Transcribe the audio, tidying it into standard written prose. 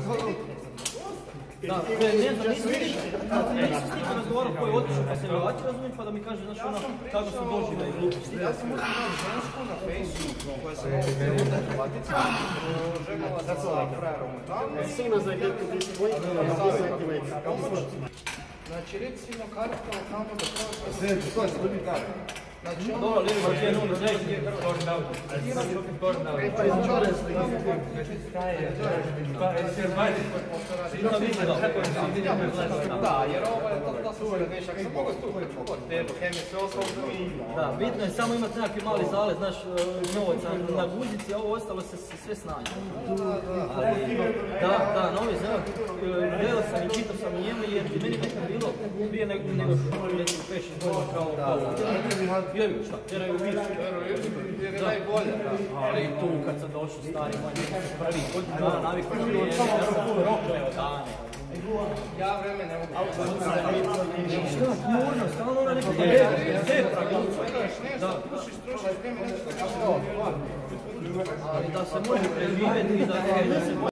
Da, ne znam, nisam s njima razgovarao koji je otišao pa se vratio, razumijem, pa da mi kaže, znaš, ono, kako su doživljaju gluposti. Ja sam uzmano žensku na Facebooku koja se ovdje Hrvatica, željela sa frajerom u tamo. Znači, recimo, karta od tamo do kraja... Što se dobi karta? Dobro, lijevo, gdje je numero 10? Da, jer ovo je to super nešak. Sam mogu tu tebe, kemije, sve osobno i... Da, bitno je samo imati nekakvi mali zalet, znaš, novaca na guzici, a ovo ostalo se sve snađe. Da, novi zalet, gledao sam i čitao sam i njemu, jer meni nekad bilo prije nego recimo 5-6 godina kao vjeruju šta, vjeruju u vidu. Jer je najbolje, da. Ali i tu kad sam došao stari moj, prvi godin dana navikao na vrijeme, ja sam prokleo dane. Ja vreme ne mogu. Šta, murno, stalno ona neka zebra glupa. Da, pušiš, trošiš vreme, nešto tako. ali da se može preživjeti i da se